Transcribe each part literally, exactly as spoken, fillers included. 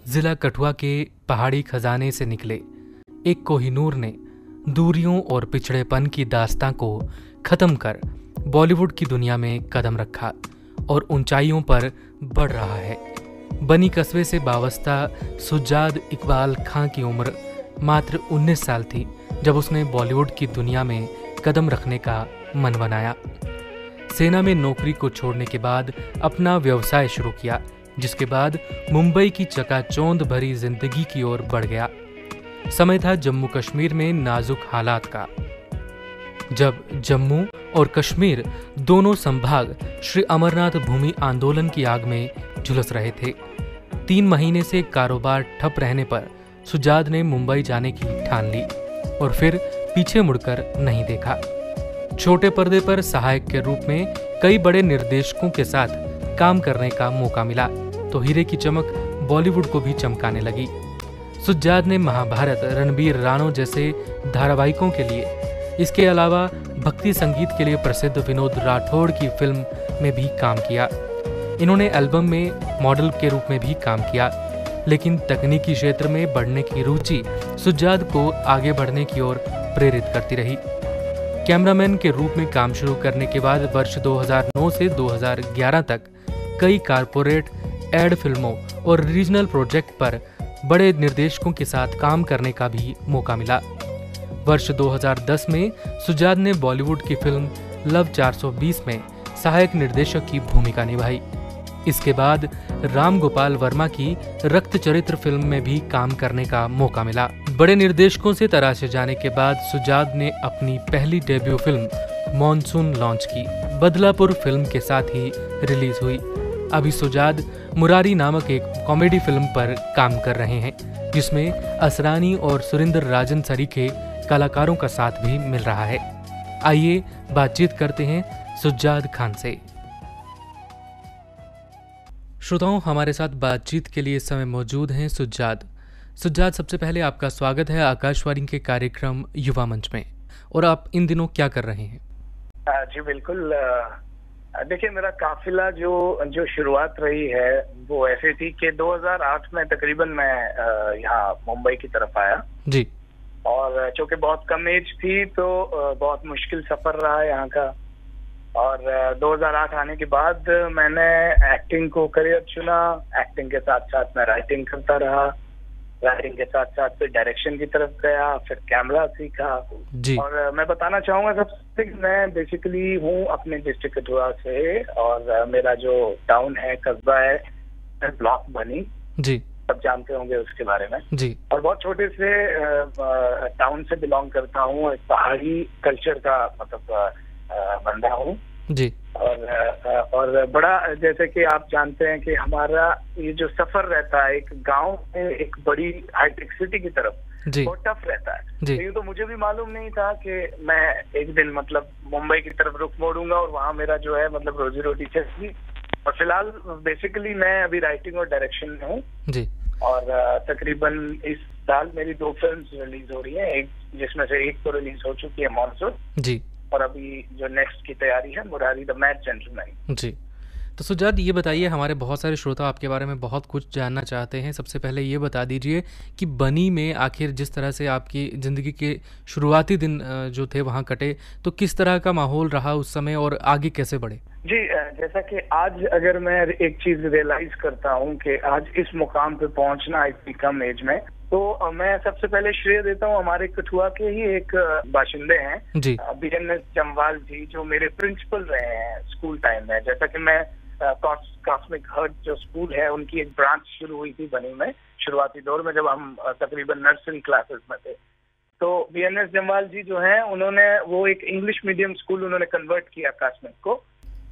जिला कठुआ के पहाड़ी खजाने से निकले एक कोहिनूर ने दूरियों और पिछड़ेपन की दास्तां को खत्म कर बॉलीवुड की दुनिया में कदम रखा और ऊंचाइयों पर बढ़ रहा है। बनी कस्बे से वाबस्ता सुजाद इकबाल खां की उम्र मात्र उन्नीस साल थी जब उसने बॉलीवुड की दुनिया में कदम रखने का मन बनाया। सेना में नौकरी को छोड़ने के बाद अपना व्यवसाय शुरू किया, जिसके बाद मुंबई की चकाचौंध भरी जिंदगी की ओर बढ़ गया। समय था जम्मू कश्मीर में नाजुक हालात का, जब जम्मू और कश्मीर दोनों संभाग श्री अमरनाथ भूमि आंदोलन की आग में झुलस रहे थे। तीन महीने से कारोबार ठप रहने पर सुजाद ने मुंबई जाने की ठान ली और फिर पीछे मुड़कर नहीं देखा। छोटे पर्दे पर सहायक के रूप में कई बड़े निर्देशकों के साथ काम करने का मौका मिला तो हीरे की चमक बॉलीवुड को भी चमकाने लगी। सुजाद ने महाभारत, रणबीर राणो जैसे धारावाहिकों के लिए, इसके अलावा भक्ति संगीत के लिए प्रसिद्ध विनोद राठौड़ की फिल्म में भी काम किया। इन्होंने एल्बम में मॉडल के रूप में भी काम किया, लेकिन तकनीकी क्षेत्र में बढ़ने की रुचि सुजाद को आगे बढ़ने की ओर प्रेरित करती रही। कैमरामैन के रूप में काम शुरू करने के बाद वर्ष दो हज़ार नौ से दो हज़ार ग्यारह तक कई कारपोरेट एड फिल्मों और रीजनल प्रोजेक्ट पर बड़े निर्देशकों के साथ काम करने का भी मौका मिला। वर्ष दो हज़ार दस में सुजाद ने बॉलीवुड की फिल्म लव चार सौ बीस में सहायक निर्देशक की भूमिका निभाई। इसके बाद राम गोपाल वर्मा की रक्त चरित्र फिल्म में भी काम करने का मौका मिला। बड़े निर्देशकों से तराशे जाने के बाद सुजाद ने अपनी पहली डेब्यू फिल्म मॉनसून लॉन्च की। बदलापुर फिल्म के साथ ही रिलीज हुई। अभी सुजाद मुरारी नामक एक कॉमेडी फिल्म पर काम कर रहे हैं, जिसमें असरानी और सुरेंद्र राजन सरीखे कलाकारों का साथ भी मिल रहा है। आइए बातचीत करते हैं सुजाद खान से। श्रोताओं, हमारे साथ बातचीत के लिए इस समय मौजूद हैं सुजाद। सुजाद, सबसे पहले आपका स्वागत है आकाशवाणी के कार्यक्रम युवा मंच में। और आप इन दिनों क्या कर रहे हैं? जी बिल्कुल, देखिए मेरा काफिला जो जो शुरुआत रही है वो ऐसे थी कि दो हज़ार आठ में तकरीबन मैं यहाँ मुंबई की तरफ आया जी। और चूंकि बहुत कम एज थी तो बहुत मुश्किल सफर रहा यहाँ का। और दो हज़ार आठ आने के बाद मैंने एक्टिंग को करियर चुना। एक्टिंग के साथ साथ मैं राइटिंग करता रहा। राइटिंग के साथ साथ फिर डायरेक्शन की तरफ गया, फिर कैमरा सीखा जी। और मैं बताना चाहूंगा सबसे कि मैं बेसिकली हूँ अपने डिस्ट्रिक्ट कठुआ से और मेरा जो टाउन है, कस्बा है, ब्लॉक बनी जी, सब जानते होंगे उसके बारे में जी। और बहुत छोटे से टाउन से बिलोंग करता हूँ। पहाड़ी कल्चर का मतलब बंदा हूँ जी। और और बड़ा, जैसे कि आप जानते हैं कि हमारा ये जो सफर रहता है एक गांव से एक बड़ी हाईटेक सिटी की तरफ, बहुत टफ रहता है। ये तो मुझे भी मालूम नहीं था कि मैं एक दिन मतलब मुंबई की तरफ रुख मोड़ूंगा और वहाँ मेरा जो है मतलब रोजी रोटी चलेगी। और फिलहाल बेसिकली मैं अभी राइटिंग और डायरेक्शन में हूँ जी। और तकरीबन इस साल मेरी दो फिल्म्स रिलीज हो रही हैं, एक जिसमें से एक तो रिलीज हो चुकी है मॉनसून जी, और अभी जो नेक्स्ट की तैयारी है Murari the match gentleman ji. तो सुजाद, ये बताइए, हमारे बहुत सारे श्रोता आपके बारे में बहुत कुछ जानना चाहते हैं। सबसे पहले ये बता दीजिए कि बनी में आखिर जिस तरह से आपकी ज़िंदगी के शुरुआती दिन जो थे वहाँ कटे, तो किस तरह का माहौल रहा उस समय और आगे कैसे बढ़े? जी, जैसा कि आज अगर मैं एक चीज रियलाइज करता हूँ कि आज इस मुकाम पे पहुँचना इतनी कम एज में, तो मैं सबसे पहले श्रेय देता हूँ हमारे कठुआ के ही एक बाशिंदे हैं ji, B N S Jamwal ji, जो मेरे प्रिंसिपल रहे हैं स्कूल टाइम में। जैसा कि मैं कॉस्मिक हर्ट जो स्कूल है उनकी एक ब्रांच शुरू हुई थी बनी में शुरुआती दौर में, जब हम तकरीबन नर्सरी क्लासेस में थे। तो B N S Jamwal ji जो हैं उन्होंने वो एक इंग्लिश मीडियम स्कूल उन्होंने कन्वर्ट किया कॉस्मिक को,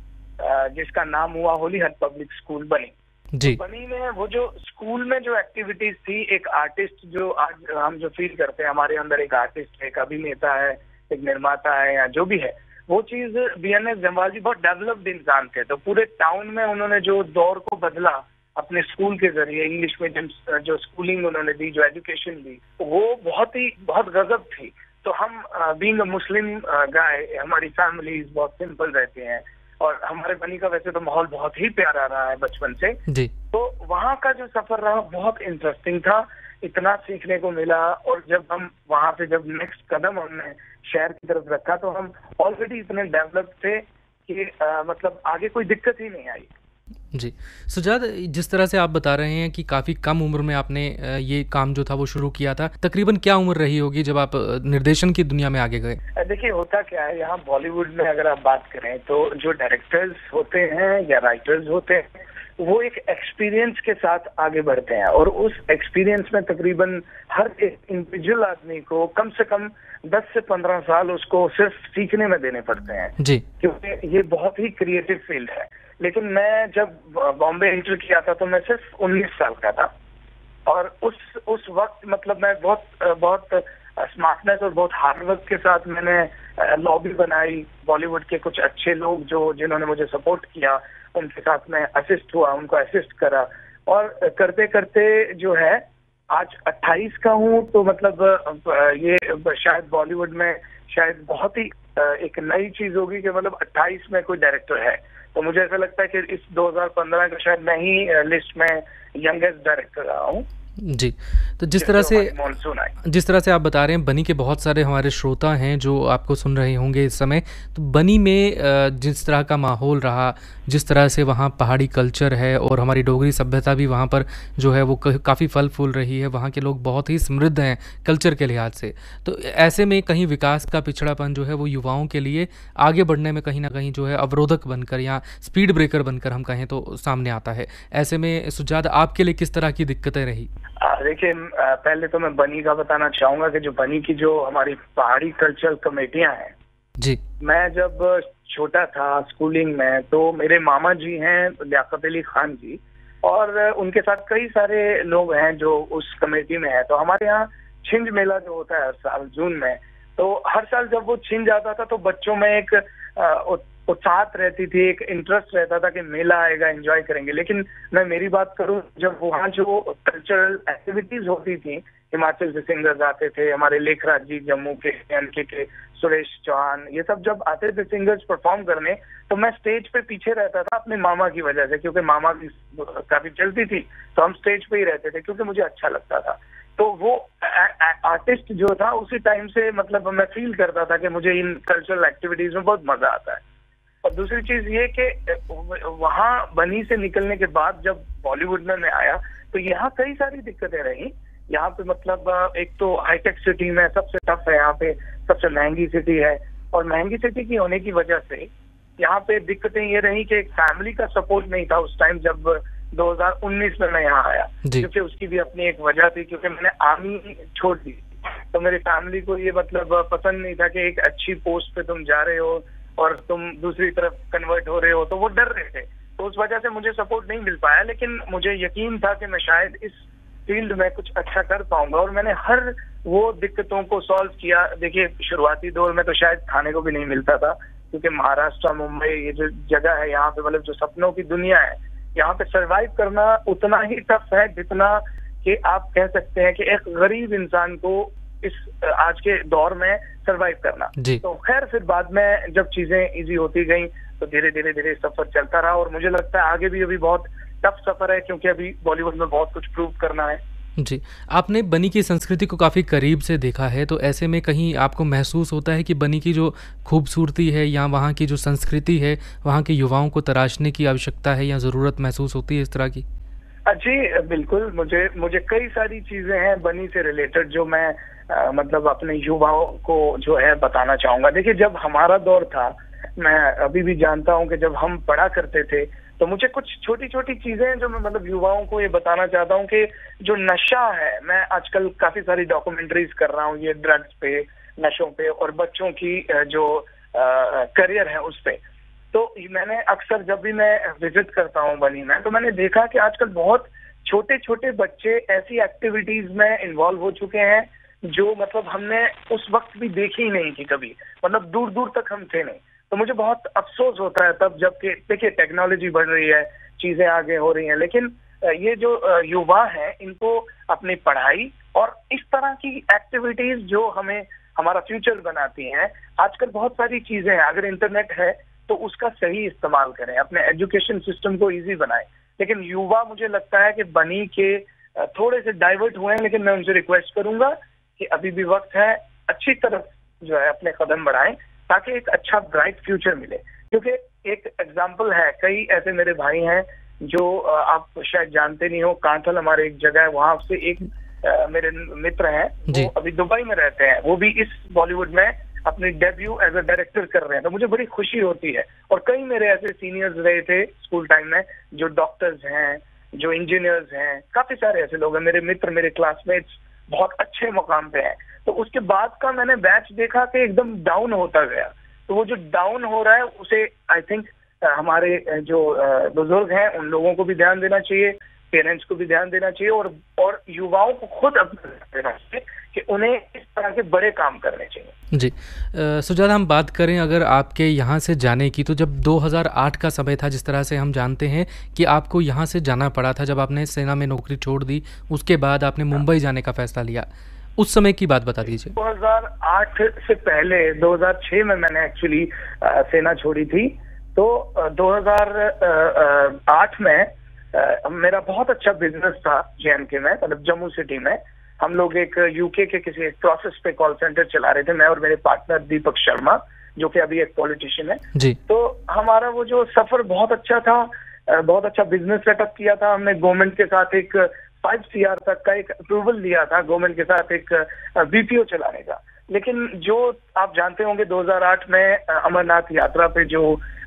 जिसका नाम हुआ होली हट पब्लिक स्कूल बनी जी। तो बनी में वो जो स्कूल में जो एक्टिविटीज थी, एक आर्टिस्ट जो आज हम जो फील करते हैं हमारे अंदर एक आर्टिस्ट है, एक अभिनेता है, एक निर्माता है या जो भी है, वो चीज B N S Jamwal ji बहुत डेवलप्ड इंसान थे। तो पूरे टाउन में उन्होंने जो दौर को बदला अपने स्कूल के जरिए, इंग्लिश मीडियम जो स्कूलिंग उन्होंने दी, जो एजुकेशन दी, वो बहुत ही बहुत गजब थी। तो हम बीइंग अ मुस्लिम गाय, हमारी फैमिलीज बहुत सिंपल रहती हैं और हमारे बनी का वैसे तो माहौल बहुत ही प्यारा रहा है बचपन से जी। तो वहाँ का जो सफर रहा बहुत इंटरेस्टिंग था, इतना सीखने को मिला। और जब हम वहाँ पे जब नेक्स्ट कदम हमने शहर की तरफ रखा तो हम ऑलरेडी इतने डेवलप थे कि आ, मतलब आगे कोई दिक्कत ही नहीं आई। जी सुजाद, जिस तरह से आप बता रहे हैं कि काफ़ी कम उम्र में आपने ये काम जो था वो शुरू किया था, तकरीबन क्या उम्र रही होगी जब आप निर्देशन की दुनिया में आगे गए? देखिए होता क्या है, यहाँ बॉलीवुड में अगर आप बात करें तो जो डायरेक्टर्स होते हैं या राइटर्स होते हैं वो एक एक्सपीरियंस के साथ आगे बढ़ते हैं और उस एक्सपीरियंस में तकरीबन हर एक इंडिविजुअल आदमी को कम से कम दस से पंद्रह साल उसको सिर्फ सीखने में देने पड़ते हैं जी, क्योंकि ये बहुत ही क्रिएटिव फील्ड है। लेकिन मैं जब बॉम्बे एंटर किया था तो मैं सिर्फ उन्नीस साल का था और उस उस वक्त मतलब मैं बहुत बहुत स्मार्टनेस और बहुत हार्डवर्क के साथ मैंने लॉबी बनाई। बॉलीवुड के कुछ अच्छे लोग जो जिन्होंने मुझे सपोर्ट किया उनके साथ मैं असिस्ट हुआ, उनको असिस्ट करा और करते करते जो है आज अट्ठाईस का हूँ तो मतलब ये शायद बॉलीवुड में शायद बहुत ही एक नई चीज होगी कि मतलब अट्ठाईस में कोई डायरेक्टर है। तो मुझे ऐसा लगता है कि इस दो हज़ार पंद्रह का शायद मैं ही लिस्ट में यंगेस्ट डायरेक्टर रहा हूँ। जी, तो जिस तरह से जिस तरह से आप बता रहे हैं, बनी के बहुत सारे हमारे श्रोता हैं जो आपको सुन रहे होंगे इस समय। तो बनी में जिस तरह का माहौल रहा, जिस तरह से वहाँ पहाड़ी कल्चर है और हमारी डोगरी सभ्यता भी वहाँ पर जो है वो काफ़ी फल फूल रही है, वहाँ के लोग बहुत ही समृद्ध हैं कल्चर के लिहाज से। तो ऐसे में कहीं विकास का पिछड़ापन जो है वो युवाओं के लिए आगे बढ़ने में कहीं ना कहीं जो है अवरोधक बनकर या स्पीड ब्रेकर बनकर हम कहें तो सामने आता है। ऐसे में सुजाद, आपके लिए किस तरह की दिक्कतें रही? देखिए, पहले तो मैं बनी का बताना चाहूंगा कि जो बनी की जो हमारी पहाड़ी कल्चरल कमेटियां हैं जी, मैं जब छोटा था स्कूलिंग में तो मेरे मामा जी हैं लियाकत अली खान जी और उनके साथ कई सारे लोग हैं जो उस कमेटी में है। तो हमारे यहाँ छिंज मेला जो होता है हर साल जून में, तो हर साल जब वो छिंज आता था तो बच्चों में एक उत्साह रहती थी, एक इंटरेस्ट रहता था कि मेला आएगा, एंजॉय करेंगे। लेकिन मैं मेरी बात करूं, जब वहाँ जो कल्चरल एक्टिविटीज होती थी, हिमाचल से सिंगर्स आते थे, हमारे लेखराज जी जम्मू के, एनके के, सुरेश चौहान, ये सब जब आते थे सिंगर्स परफॉर्म करने, तो मैं स्टेज पे पीछे रहता था अपने मामा की वजह से, क्योंकि मामा की काफी चलती थी तो हम स्टेज पे ही रहते थे क्योंकि मुझे अच्छा लगता था। तो वो आर्टिस्ट जो था उसी टाइम से मतलब मैं फील करता था कि मुझे इन कल्चरल एक्टिविटीज में बहुत मजा आता है। और दूसरी चीज ये कि वहाँ बनी से निकलने के बाद जब बॉलीवुड में मैं आया तो यहाँ कई सारी दिक्कतें रही। यहाँ पे मतलब एक तो हाईटेक सिटी में सबसे टफ है, यहाँ पे सबसे महंगी सिटी है और महंगी सिटी की होने की वजह से यहाँ पे दिक्कतें ये रही कि एक फैमिली का सपोर्ट नहीं था उस टाइम जब दो हज़ार उन्नीस में मैं यहाँ आया, क्योंकि उसकी भी अपनी एक वजह थी, क्योंकि मैंने आर्मी छोड़ दी तो मेरी फैमिली को ये मतलब पसंद नहीं था कि एक अच्छी पोस्ट पे तुम जा रहे हो और तुम दूसरी तरफ कन्वर्ट हो रहे हो, तो वो डर रहे थे। तो उस वजह से मुझे सपोर्ट नहीं मिल पाया, लेकिन मुझे यकीन था कि मैं शायद इस फील्ड में कुछ अच्छा कर पाऊंगा और मैंने हर वो दिक्कतों को सॉल्व किया। देखिए, शुरुआती दौर में तो शायद खाने को भी नहीं मिलता था, क्योंकि महाराष्ट्र, मुंबई, ये जो जगह है यहाँ पे मतलब जो सपनों की दुनिया है, यहाँ पे सरवाइव करना उतना ही टफ है जितना कि आप कह सकते हैं कि एक गरीब इंसान को इस आज के दौर में सरवाइव करना। तो खैर फिर बाद में जब चीजें इजी होती गई तो धीरे धीरे धीरे सफर चलता रहा और मुझे लगता है आगे भी अभी बहुत टफ सफर है, क्योंकि अभी बॉलीवुड में बहुत कुछ प्रूव करना है। जी, आपने बनी की संस्कृति को काफ़ी करीब से देखा है, तो ऐसे में कहीं आपको महसूस होता है कि बनी की जो खूबसूरती है या वहाँ की जो संस्कृति है, वहाँ के युवाओं को तराशने की आवश्यकता है या ज़रूरत महसूस होती है इस तरह की? जी बिल्कुल, मुझे मुझे कई सारी चीजें हैं बनी से रिलेटेड जो मैं आ, मतलब अपने युवाओं को जो है बताना चाहूंगा। देखिए, जब हमारा दौर था, मैं अभी भी जानता हूं कि जब हम पढ़ा करते थे तो मुझे कुछ छोटी छोटी चीजें हैं जो मैं मतलब युवाओं को ये बताना चाहता हूँ कि जो नशा है, मैं आजकल काफी सारी डॉक्यूमेंट्रीज कर रहा हूँ ये ड्रग्स पे, नशों पे और बच्चों की जो करियर है उस पे। तो मैंने अक्सर जब भी मैं विजिट करता हूँ बनी में, तो मैंने देखा कि आजकल बहुत छोटे छोटे बच्चे ऐसी एक्टिविटीज में इन्वॉल्व हो चुके हैं जो मतलब हमने उस वक्त भी देखी ही नहीं थी कभी, मतलब दूर दूर तक हम थे नहीं। तो मुझे बहुत अफसोस होता है तब, जबकि देखिए टेक्नोलॉजी बढ़ रही है, चीजें आगे हो रही हैं, लेकिन ये जो युवा है इनको अपनी पढ़ाई और इस तरह की एक्टिविटीज जो हमें हमारा फ्यूचर बनाती हैं, आजकल बहुत सारी चीजें हैं। अगर इंटरनेट है तो उसका सही इस्तेमाल करें, अपने एजुकेशन सिस्टम को इजी बनाएं। लेकिन युवा मुझे लगता है कि बनी के थोड़े से डाइवर्ट हुए हैं, लेकिन मैं उनसे रिक्वेस्ट करूंगा कि अभी भी वक्त है, अच्छी तरफ जो है अपने कदम बढ़ाएं ताकि एक अच्छा ब्राइट फ्यूचर मिले। क्योंकि एक एग्जाम्पल है, कई ऐसे मेरे भाई हैं जो आप शायद जानते नहीं हो, कांठल हमारे एक जगह है, वहां से एक आ, मेरे मित्र हैं, वो अभी दुबई में रहते हैं, वो भी इस बॉलीवुड में अपनी डेब्यू एज अ डायरेक्टर कर रहे हैं। तो मुझे बड़ी खुशी होती है। और कई मेरे ऐसे सीनियर्स रहे थे स्कूल टाइम में जो डॉक्टर्स हैं, जो इंजीनियर्स हैं, काफी सारे ऐसे लोग हैं, मेरे मित्र, मेरे क्लासमेट्स बहुत अच्छे मुकाम पे हैं। तो उसके बाद का मैंने बैच देखा कि एकदम डाउन होता गया। तो वो जो डाउन हो रहा है उसे आई थिंक हमारे जो बुजुर्ग हैं उन लोगों को भी ध्यान देना चाहिए, पेरेंट्स को भी ध्यान देना चाहिए, और और युवाओं को खुद अपना देना चाहिए कि उन्हें इस तरह के बड़े काम करने चाहिए। जी सुजात, हम बात करें अगर आपके यहाँ से जाने की, तो जब दो हज़ार आठ का समय था, जिस तरह से हम जानते हैं कि आपको यहाँ से जाना पड़ा था, जब आपने सेना में नौकरी छोड़ दी, उसके बाद आपने मुंबई जाने का फैसला लिया, उस समय की बात बता दीजिए। दो हज़ार आठ से पहले दो हज़ार छह में मैंने एक्चुअली सेना छोड़ी थी। तो दो हज़ार आठ में आ, मेरा बहुत अच्छा बिजनेस था जे एंड के में, मतलब जम्मू सिटी में। हम लोग एक यूके के किसी एक प्रोसेस पे कॉल सेंटर चला रहे थे, मैं और मेरे पार्टनर दीपक शर्मा, जो कि अभी एक पॉलिटिशियन है जी। तो हमारा वो जो सफर बहुत अच्छा था, बहुत अच्छा बिजनेस सेटअप किया था हमने। गवर्नमेंट के साथ एक फाइव सी आर तक का एक अप्रूवल लिया था, गवर्नमेंट के साथ एक बीपीओ चलाने का। लेकिन जो आप जानते होंगे दो हज़ार आठ में अमरनाथ यात्रा पे जो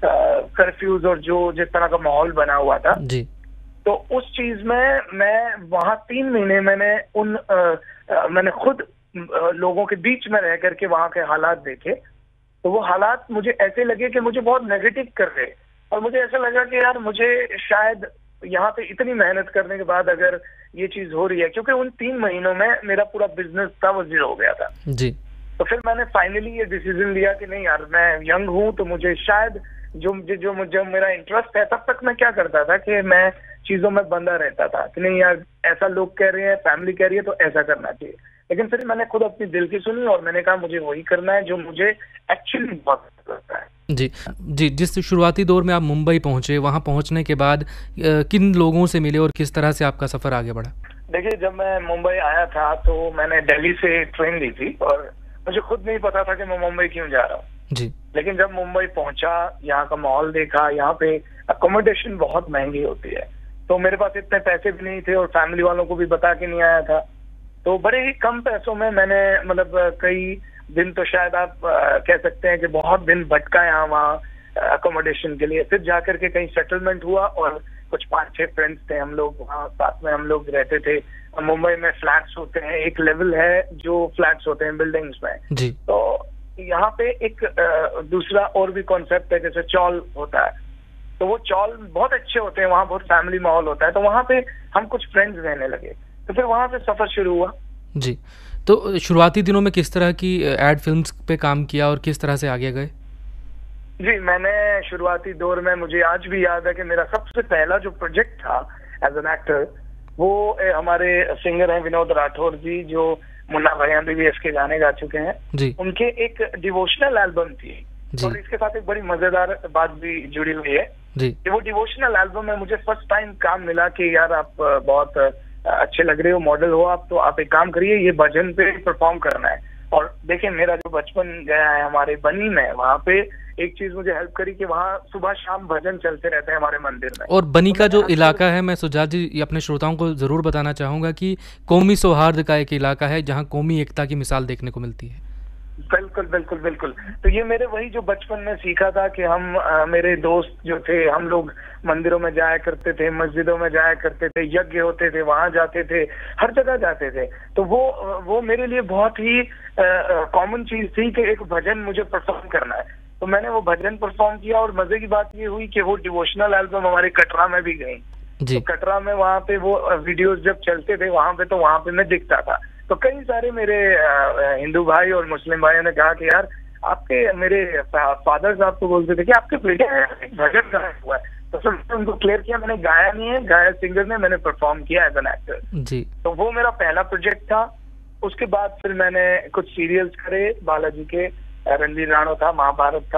कर्फ्यूज और जो जिस तरह का माहौल बना हुआ था जी, तो उस चीज में मैं वहां तीन महीने मैंने उन आ, आ, मैंने खुद आ, लोगों के बीच में रह करके वहां के हालात देखे। तो वो हालात मुझे ऐसे लगे कि मुझे बहुत नेगेटिव कर रहे, और मुझे ऐसा लगा कि यार मुझे शायद यहाँ पे इतनी मेहनत करने के बाद अगर ये चीज हो रही है, क्योंकि उन तीन महीनों में मेरा पूरा बिजनेस था वो जीरो हो गया था जी। तो फिर मैंने फाइनली ये डिसीजन लिया कि नहीं यार, मैं यंग हूँ तो मुझे शायद जो मुझे जो मुझे मेरा इंटरेस्ट है, तब तक मैं क्या करता था कि मैं चीजों में बंधा रहता था कि नहीं यार ऐसा लोग कह रहे हैं, फैमिली कह रही है तो ऐसा करना चाहिए। लेकिन फिर मैंने खुद अपनी दिल की सुनी और मैंने कहा मुझे वही करना है जो मुझे एक्चुअली बहुत लगता है। जी जी। जिस शुरुआती दौर में आप मुंबई पहुंचे, वहां पहुंचने के बाद किन लोगों से मिले और किस तरह से आपका सफर आगे बढ़ा? देखिए, जब मैं मुंबई आया था तो मैंने दिल्ली से ट्रेन ली थी और मुझे खुद नहीं पता था कि मैं मुंबई क्यों जा रहा हूँ जी। लेकिन जब मुंबई पहुंचा, यहाँ का माहौल देखा, यहाँ पे अकोमोडेशन बहुत महंगी होती है, तो मेरे पास इतने पैसे भी नहीं थे और फैमिली वालों को भी बता के नहीं आया था। तो बड़े ही कम पैसों में मैंने मतलब कई दिन, तो शायद आप आ, कह सकते हैं कि बहुत दिन भटका यहाँ वहाँ अकोमोडेशन के लिए। फिर जाकर के कहीं सेटलमेंट हुआ और कुछ पांच छह फ्रेंड्स थे हम लोग, वहाँ साथ में हम लोग रहते थे। मुंबई में फ्लैट्स होते हैं, एक लेवल है जो फ्लैट्स होते हैं बिल्डिंग्स में जी। तो यहाँ पे एक आ, दूसरा और भी कॉन्सेप्ट है, जैसे चॉल होता है, तो वो चॉल बहुत अच्छे होते हैं, वहाँ बहुत फैमिली माहौल होता है। तो वहाँ पे हम कुछ फ्रेंड्स रहने लगे, तो फिर वहाँ से सफर शुरू हुआ जी। तो शुरुआती दिनों में किस तरह की एड फिल्म्स पे काम किया और किस तरह से आगे गए? जी, मैंने शुरुआती दौर में, मुझे आज भी याद है कि मेरा सबसे पहला जो प्रोजेक्ट था एज एन एक्टर, वो हमारे सिंगर हैं विनोद राठौर जी, जो मुन्ना भाई एमबीबीएस के गाने गा चुके हैं जी। उनके एक डिवोशनल एल्बम थी जी। और इसके साथ एक बड़ी मजेदार बात भी जुड़ी हुई है जी। कि वो डिवोशनल एल्बम में मुझे फर्स्ट टाइम काम मिला कि यार आप बहुत अच्छे लग रहे हो, मॉडल हो आप, तो आप एक काम करिए, ये भजन पे परफॉर्म करना है। और देखिए, मेरा जो बचपन गया है हमारे बनी में, वहाँ पे एक चीज मुझे हेल्प करी कि वहाँ सुबह शाम भजन चलते रहते हैं हमारे मंदिर में। और बनी का जो इलाका है, मैं सुजात जी अपने श्रोताओं को जरूर बताना चाहूंगा कि कौमी सौहार्द का एक इलाका है जहाँ कौमी एकता की मिसाल देखने को मिलती है। बिल्कुल बिल्कुल बिल्कुल। तो ये मेरे वही जो बचपन में सीखा था कि हम आ, मेरे दोस्त जो थे, हम लोग मंदिरों में जाया करते थे, मस्जिदों में जाया करते थे, यज्ञ होते थे वहां जाते थे, हर जगह जाते थे। तो वो वो मेरे लिए बहुत ही कॉमन चीज थी कि एक भजन मुझे परफॉर्म करना है। तो मैंने वो भजन परफॉर्म किया और मजे की बात ये हुई कि वो डिवोशनल एल्बम हमारे कटरा में भी गई। तो कटरा में वहाँ पे वो वीडियोस जब चलते थे वहां पे, तो वहां पे मैं दिखता था। तो कई सारे मेरे हिंदू भाई और मुस्लिम भाइयों ने कहा कि यार आपके, मेरे फादर साहब तो बोलते थे कि आपके बेटे भजन गाया हुआ है। तो फिर उनको क्लियर किया, मैंने गाया नहीं है, गाया सिंगर ने, मैंने परफॉर्म किया एज एन एक्टर जी। तो वो मेरा पहला प्रोजेक्ट था। उसके बाद फिर मैंने कुछ सीरियल्स करे, बालाजी के, रणवीर राणो था, महाभारत था,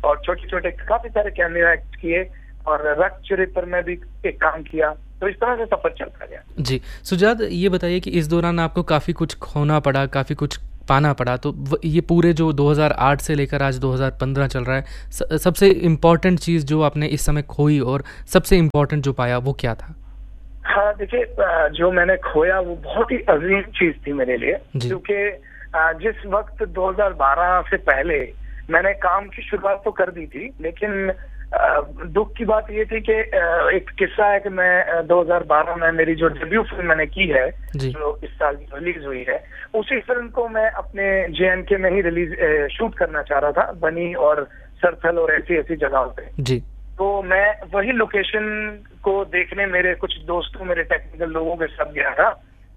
और छोटे छोटे काफी सारे कैमियो एक्ट किए और रक्त चरित्र में भी एक काम किया। तो इस तरह से सफर चलता गया। जी सुजाद, ये बताइए कि इस दौरान आपको काफ़ी कुछ खोना पड़ा, काफ़ी कुछ पाना पड़ा, तो ये पूरे जो दो हज़ार आठ से लेकर आज दो हज़ार पंद्रह चल रहा है, स, सबसे इम्पोर्टेंट चीज़ जो आपने इस समय खोई और सबसे इम्पोर्टेंट जो पाया वो क्या था? हाँ देखिए, जो मैंने खोया वो बहुत ही अजीम चीज थी मेरे लिए, क्योंकि जिस वक्त दो हज़ार बारह से पहले मैंने काम की शुरुआत तो कर दी थी, लेकिन दुख की बात ये थी कि एक किस्सा है कि मैं दो हज़ार बारह में मेरी जो डेब्यू फिल्म मैंने की है, जो इस साल रिलीज हुई है, उसी फिल्म को मैं अपने जे एन के में ही रिलीज शूट करना चाह रहा था, बनी और सरथल और ऐसी ऐसी जगहों पे जी। तो मैं वही लोकेशन को देखने मेरे कुछ दोस्तों, मेरे टेक्निकल लोगों के साथ गया था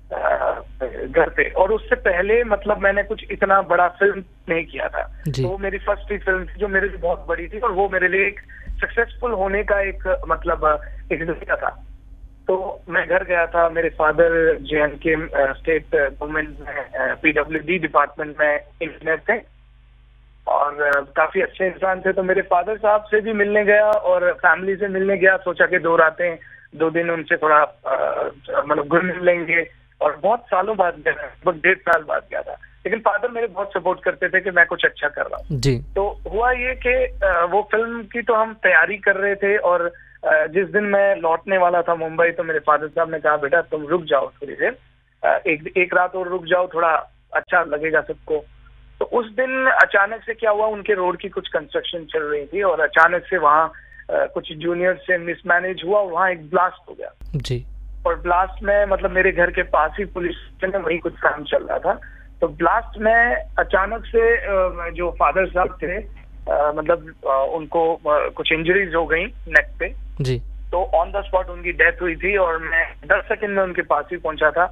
घर पे, और उससे पहले मतलब मैंने कुछ इतना बड़ा फिल्म नहीं किया था। तो वो मेरी फर्स्ट ही फिल्म थी जो मेरे लिए बहुत बड़ी थी, और वो मेरे लिए एक सक्सेसफुल होने का एक मतलब एक जरिया था। तो मैं घर गया था, मेरे father J and K state government में पी डब्ल्यू डी डिपार्टमेंट में इंजीनियर थे और काफी अच्छे इंसान थे। तो मेरे फादर साहब से भी मिलने गया और फैमिली से मिलने गया, सोचा कि दो रातें दो दिन उनसे थोड़ा मतलब घुल मिल लेंगे, और बहुत सालों बाद गया, लगभग डेढ़ साल बाद गया था। लेकिन फादर मेरे बहुत सपोर्ट करते थे कि मैं कुछ अच्छा कर रहा हूँ जी। तो हुआ ये कि वो फिल्म की तो हम तैयारी कर रहे थे, और जिस दिन मैं लौटने वाला था मुंबई, तो मेरे फादर साहब ने कहा बेटा तुम रुक जाओ थोड़ी देर, एक एक रात और रुक जाओ, थोड़ा अच्छा लगेगा सबको। तो उस दिन अचानक से क्या हुआ, उनके रोड की कुछ कंस्ट्रक्शन चल रही थी और अचानक से वहाँ कुछ जूनियर से मिसमैनेज हुआ, वहाँ एक ब्लास्ट हो गया जी। और ब्लास्ट में मतलब मेरे घर के पास ही पुलिस स्टेशन में वही कुछ काम चल रहा था। तो ब्लास्ट में अचानक से जो फादर साहब थे मतलब उनको कुछ इंजरीज हो गई नेक पे जी। तो ऑन द स्पॉट उनकी डेथ हुई थी और मैं दस सेकंड में उनके पास ही पहुंचा था।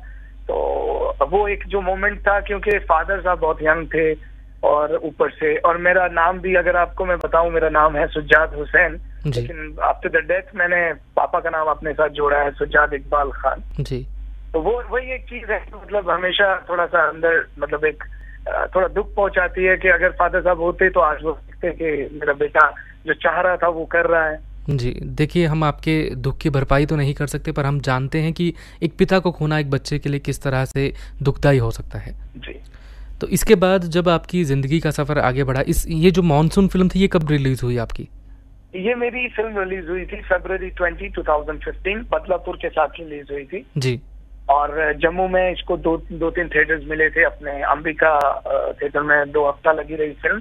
तो वो एक जो मोमेंट था, क्योंकि फादर साहब बहुत यंग थे और ऊपर से, और मेरा नाम भी अगर आपको मैं बताऊं, मेरा नाम है सुजाद हुसैन, लेकिन आफ्टर द डेथ मैंने पापा का नाम अपने साथ जोड़ा है, सuzad इकबाल खान जी। तो वो वही एक चीज है, मतलब हमेशा थोड़ा सा अंदर मतलब एक थोड़ा दुख पहुंचाती है कि अगर फादर साहब होते तो आज वो देखते कि मेरा बेटा जो चाह रहा था वो कर रहा है जी। देखिए, हम आपके दुख की भरपाई तो नहीं कर सकते, पर हम जानते हैं कि एक पिता को खोना एक बच्चे के लिए किस तरह से दुखदायी हो सकता है जी। तो इसके बाद जब आपकी जिंदगी का सफर आगे बढ़ा, इस ये जो मॉनसून फिल्म थी ये कब रिलीज हुई आपकी? ये मेरी फिल्म रिलीज हुई थी फरवरी बीस, दो हज़ार पंद्रह, बदलापुर के साथ रिलीज हुई थी जी। और जम्मू में इसको दो दो तीन थिएटर्स मिले थे, अपने अंबिका थिएटर में दो हफ्ता लगी रही फिल्म,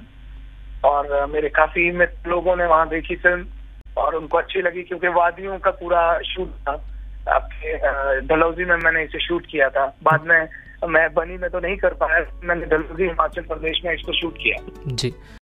और मेरे काफी मित्र लोगों ने वहाँ देखी फिल्म और उनको अच्छी लगी, क्योंकि वादियों का पूरा शूट था। आपके डलहौजी में मैंने इसे शूट किया था, बाद में मैं बनी में तो नहीं कर पाया, मैंने डलहौजी हिमाचल प्रदेश में इसको शूट किया जी।